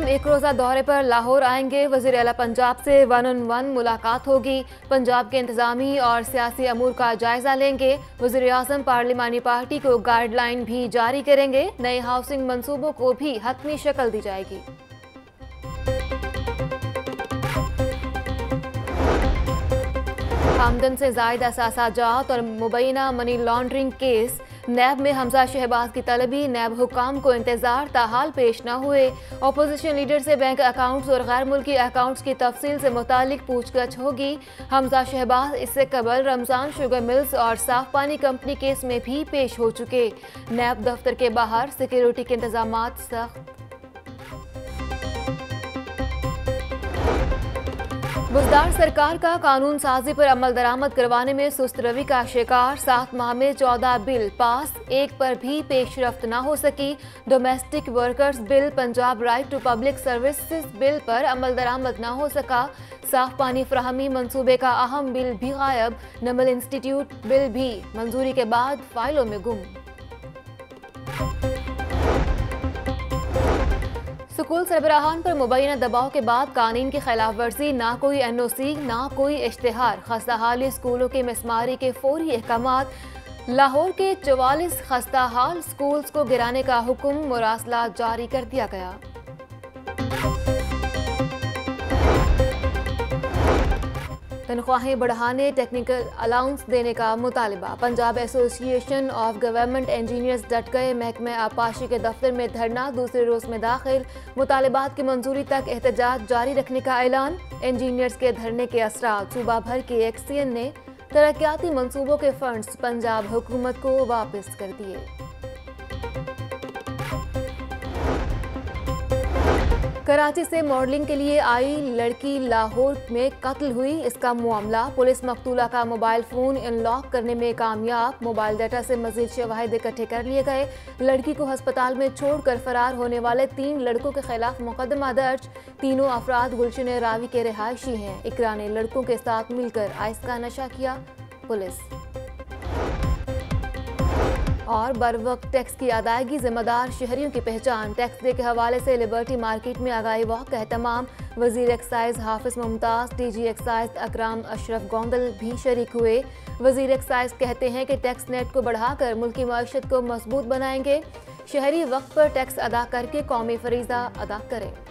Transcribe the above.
PM एक रोज़ा दौरे पर लाहौर आएंगे। वज़ीर आला पंजाब से 1-on-1 मुलाकात होगी। पंजाब के इंतजामी और सियासी अमूर का जायजा लेंगे। वज़ीर आज़म पार्लिमानी पार्टी को गाइडलाइन भी जारी करेंगे। नए हाउसिंग मंसूबों को भी हतमी शक्ल दी जाएगी। आमदन से जायद असासाजात और मुबैना मनी लॉन्ड्रिंग केस। नैब में हमजा शहबाज की तलबी। नैब हुकाम को इंतजार ताहाल पेश न हुए। अपोजिशन लीडर से बैंक अकाउंट्स और गैर मुल्की अकाउंट्स की तफसील से मुतालिक पूछगछ होगी। हमजा शहबाज इससे कबल रमजान शुगर मिल्स और साफ पानी कंपनी केस में भी पेश हो चुके। नैब दफ्तर के बाहर सिक्योरिटी के इंतजामात सख्त। बुजदार सरकार का कानून साजी पर अमल दरामद करवाने में सुस्त रवि का शिकार। 7 माह में 14 बिल पास, एक पर भी पेशरफ्त न हो सकी। Domestic workers bill, Punjab right to public services bill पर अमल दरामद न हो सका। साफ पानी फ्राहमी मंसूबे का अहम बिल भी गायब। नमल इंस्टीट्यूट बिल भी मंजूरी के बाद फाइलों में गुम। स्कूल सरबराहान पर मुबैना दबाव के बाद कानून की खिलाफ वर्जी, ना कोई NOC ना कोई इश्तिहार। खस्ताहाली स्कूलों के मिसमारी के फौरी अहकामात। लाहौर के 44 खस्ताहाल स्कूल्स को गिराने का हुक्म, मुरासला जारी कर दिया गया। तनख्वाहें बढ़ाने, टेक्निकल अलाउंस देने का मुतालबा। Punjab association of government engineers डट गए। महकमे आबपाशी के दफ्तर में धरना दूसरे रोज में दाखिल। मुतालबात की मंजूरी तक एहतजाज जारी रखने का ऐलान। इंजीनियर्स के धरने के असरात। सूबा भर के एक्सियन ने तरक्याती मंसूबों के फंड्स पंजाब हुकूमत को वापस कर दिए। कराची से मॉडलिंग के लिए आई लड़की लाहौर में कत्ल हुई। इसका मामला, पुलिस मकतूला का मोबाइल फोन अनलॉक करने में कामयाब। मोबाइल डाटा से मजीद शवाहिद इकट्ठे कर लिए गए। लड़की को अस्पताल में छोड़कर फरार होने वाले 3 लड़कों के खिलाफ मुकदमा दर्ज। तीनों अफराद गुलशन रावी के रिहायशी हैं। इकरा ने लड़कों के साथ मिलकर आइस का नशा किया। पुलिस और बरवक्त टैक्स की अदायगी, जिम्मेदार शहरियों की पहचान। टैक्स डे के हवाले से लिबर्टी मार्केट में आगाही वॉक का एहतमाम। वजीर excise Hafiz Mumtaz, DG excise Akram Ashraf Gondal भी शरीक हुए। वजीर एक्साइज कहते हैं कि टैक्स नेट को बढ़ाकर मुल्की मईशत को मजबूत बनाएंगे। शहरी वक्त पर टैक्स अदा करके कौमी फरीजा अदा करें।